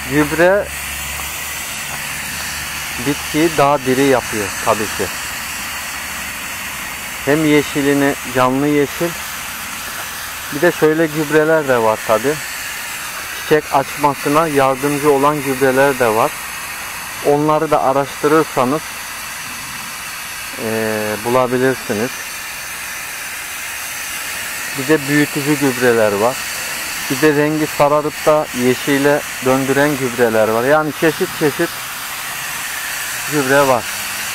Gübre bitkiyi daha diri yapıyor tabii ki. Hem yeşilini, canlı yeşil. Bir de şöyle gübreler de var tabii. Çiçek açmasına yardımcı olan gübreler de var. Onları da araştırırsanız bulabilirsiniz. Bir de büyütücü gübreler var. Bir de rengi sararıp da yeşile döndüren gübreler var. Yani çeşit çeşit gübre var.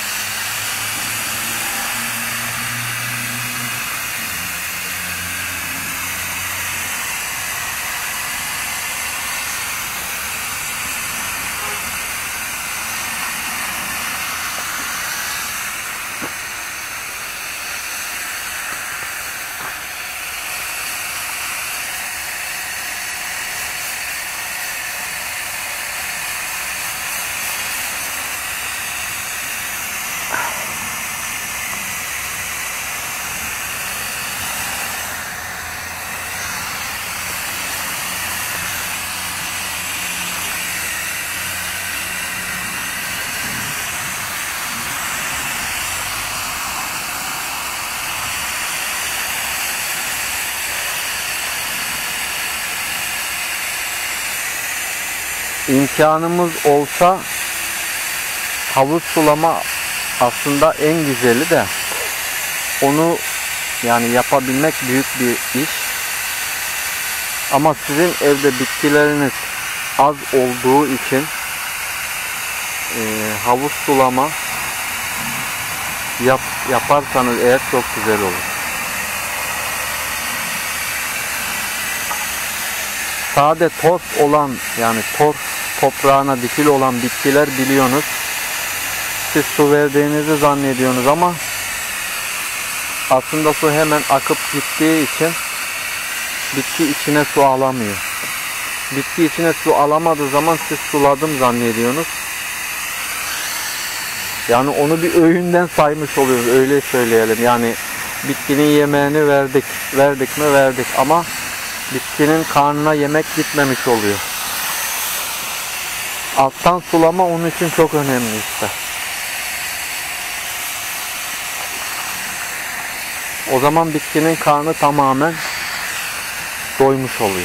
İmkanımız olsa havuz sulama aslında en güzeli de onu yani yapabilmek büyük bir iş. Ama sizin evde bitkileriniz az olduğu için havuz sulama yaparsanız eğer çok güzel olur. Sade torf olan yani torf toprağına dikili olan bitkiler biliyorsunuz. Siz su verdiğinizi zannediyorsunuz ama aslında su hemen akıp gittiği için bitki içine su alamıyor. Bitki içine su alamadığı zaman siz suladım zannediyorsunuz. Yani onu bir öğünden saymış oluyoruz, öyle söyleyelim. Yani bitkinin yemeğini verdik. Verdik mi? Verdik ama bitkinin karnına yemek gitmemiş oluyor. Alttan sulama onun için çok önemli işte. O zaman bitkinin karnı tamamen doymuş oluyor.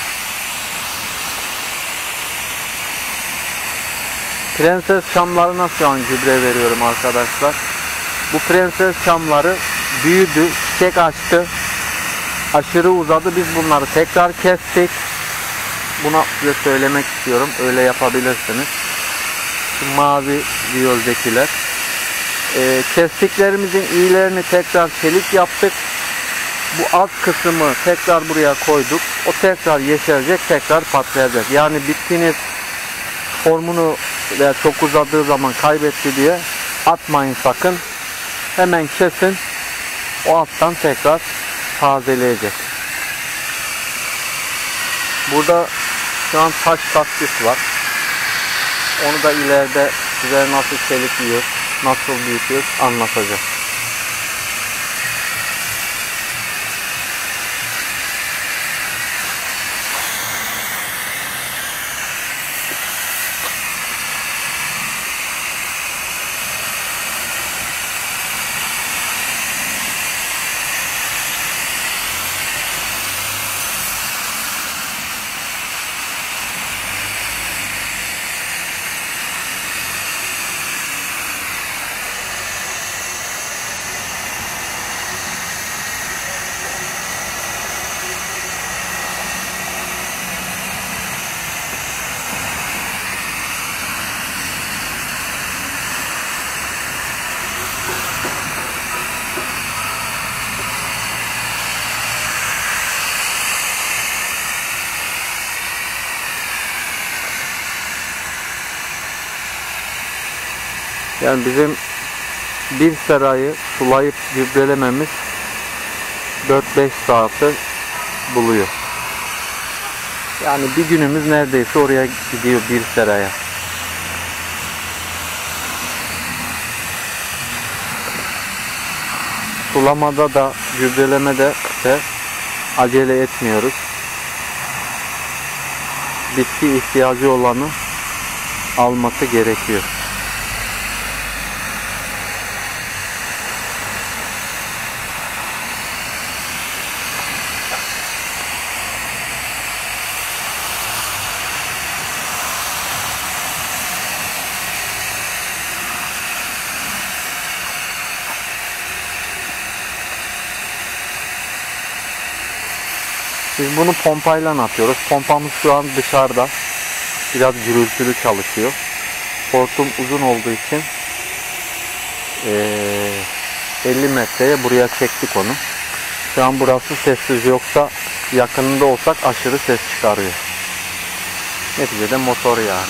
Prenses çamlarına şu an gübre veriyorum arkadaşlar. Bu prenses çamları büyüdü, çiçek açtı. Aşırı uzadı. Biz bunları tekrar kestik. Buna size söylemek istiyorum. Öyle yapabilirsiniz. Şu mavi viyoldekiler. Kestiklerimizin iyilerini tekrar çelik yaptık. Bu alt kısmı tekrar buraya koyduk. O tekrar yeşerecek, tekrar patlayacak. Yani bitkiniz formunu veya çok uzadığı zaman kaybetti diye atmayın sakın. Hemen kesin. O alttan tekrar tazeleyecek. Burada şu an taş kaktüs var. Onu da ileride size nasıl çelik yiyor, nasıl büyütüyoruz anlatacağım. Yani bizim bir serayı sulayıp gübrelememiz 4-5 saati buluyor. Yani bir günümüz neredeyse oraya gidiyor bir seraya. Sulamada da gübrelemede de acele etmiyoruz. bitki ihtiyacı olanı alması gerekiyor. Biz bunu pompayla atıyoruz. Pompamız şu an dışarıda. Biraz gürültülü çalışıyor. Hortum uzun olduğu için 50 metreye buraya çektik onu. Şu an burası sessiz, yoksa yakınında olsak aşırı ses çıkarıyor. Neticede motor yani.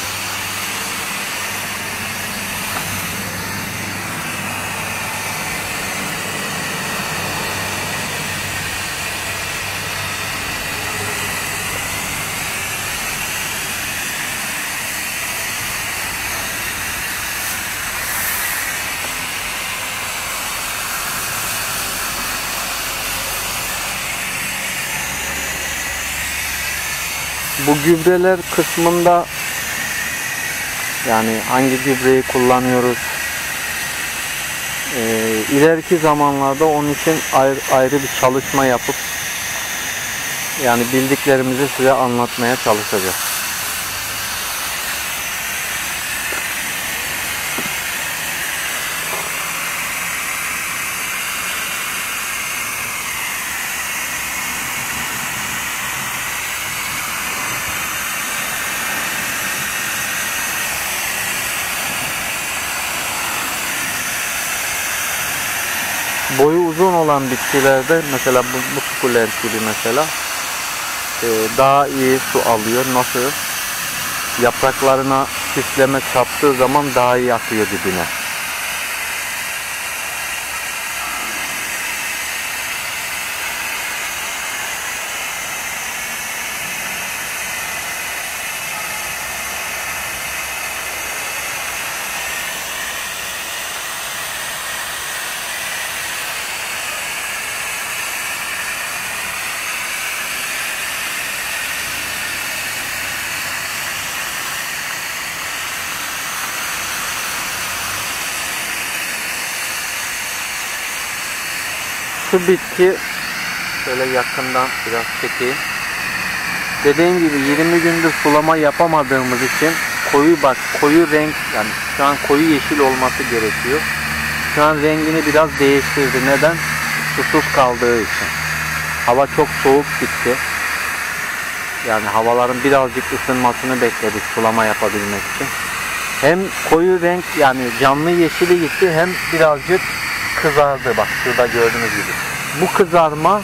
Bu gübreler kısmında yani hangi gübreyi kullanıyoruz, ileriki zamanlarda onun için ayrı bir çalışma yapıp yani bildiklerimizi size anlatmaya çalışacağız. Boyu uzun olan bitkilerde mesela bu sukulent gibi mesela daha iyi su alıyor. Nasıl? Yapraklarına süsleme çarptığı zaman daha iyi akıyor dibine. Şu bitki şöyle yakından biraz çekeyim. Dediğim gibi 20 gündür sulama yapamadığımız için koyu renk, yani şu an koyu yeşil olması gerekiyor. Şu an rengini biraz değiştirdi. Neden? Susuz kaldığı için. Hava çok soğuk gitti. Yani havaların birazcık ısınmasını bekledik sulama yapabilmek için. Hem koyu renk, yani canlı yeşili gitti, hem birazcık kızardı. Bak şurada gördüğünüz gibi. Bu kızarma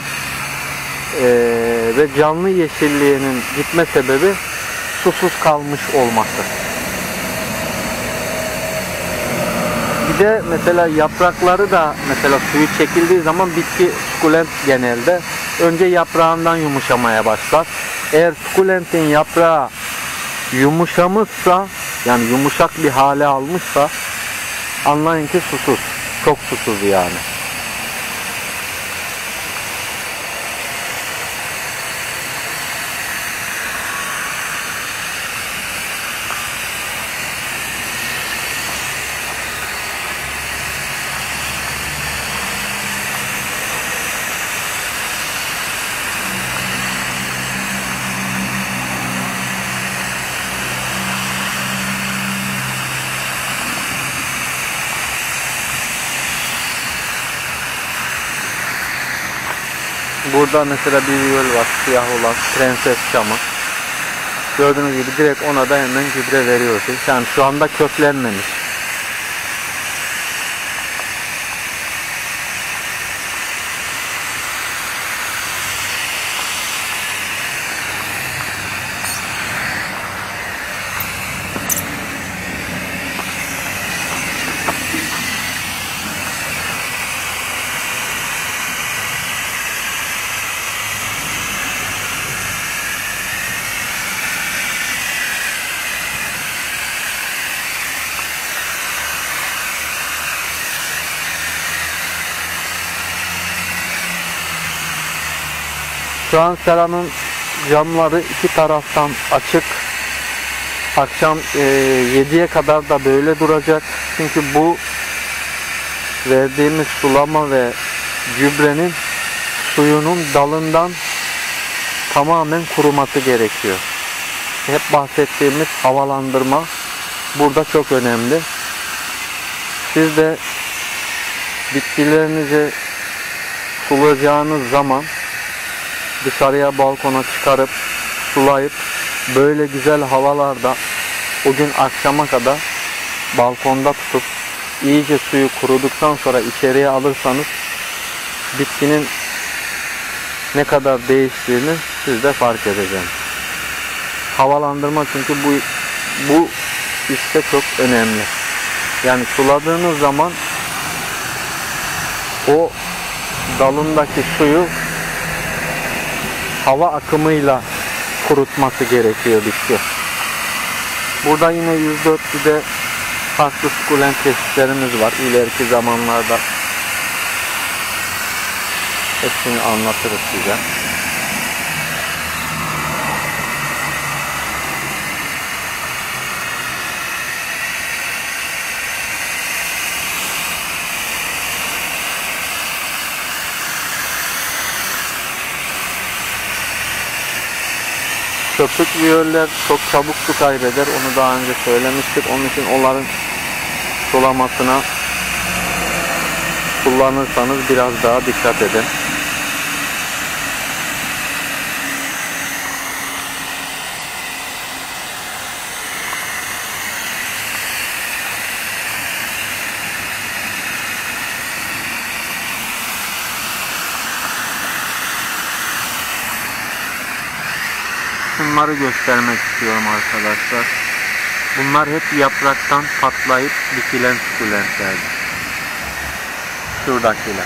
ve canlı yeşilliğinin gitme sebebi susuz kalmış olması. Bir de mesela yaprakları da mesela suyu çekildiği zaman bitki sukulent genelde önce yaprağından yumuşamaya başlar. Eğer sukulentin yaprağı yumuşamışsa, yani yumuşak bir hale almışsa anlayın ki susuz. Çok susuz yani. Burada mesela bir viyol var, siyah olan prenses çamı. Gördüğünüz gibi direkt ona da hemen gübre veriyoruz. Yani şu anda köklenmemiş. Şu an seranın camları iki taraftan açık. Akşam 7'ye kadar da böyle duracak. Çünkü bu verdiğimiz sulama ve gübrenin suyunun dalından tamamen kuruması gerekiyor. Hep bahsettiğimiz havalandırma burada çok önemli. Siz de bitkilerinizi sulayacağınız zaman dışarıya balkona çıkarıp sulayıp böyle güzel havalarda o gün akşama kadar balkonda tutup iyice suyu kuruduktan sonra içeriye alırsanız bitkinin ne kadar değiştiğini siz de fark edeceksiniz. Havalandırma çünkü bu işte çok önemli. Yani suladığınız zaman o dalındaki suyu hava akımıyla kurutması gerekiyor bitki. Burada yine 104'lüde farklı sukulent çeşitlerimiz var. İleriki zamanlarda hepsini anlatırız size. Köpük viyoller çok çabuk su kaybeder. Onu daha önce söylemiştik. Onun için onların sulamasına kullanırsanız biraz daha dikkat edin. Bunları göstermek istiyorum arkadaşlar. Bunlar hep yapraktan patlayıp dikilen sukulentlerdir. Şuradakiler.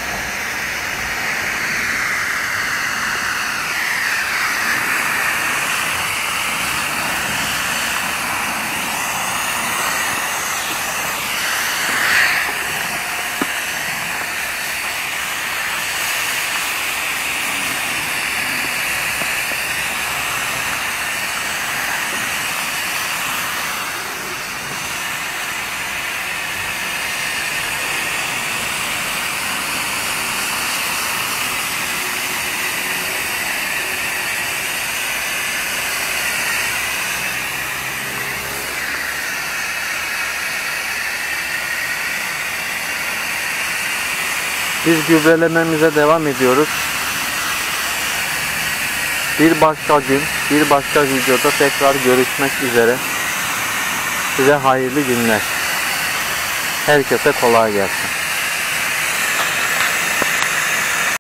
Biz gübrelememize devam ediyoruz. Bir başka gün, bir başka videoda tekrar görüşmek üzere. Size hayırlı günler. Herkese kolay gelsin.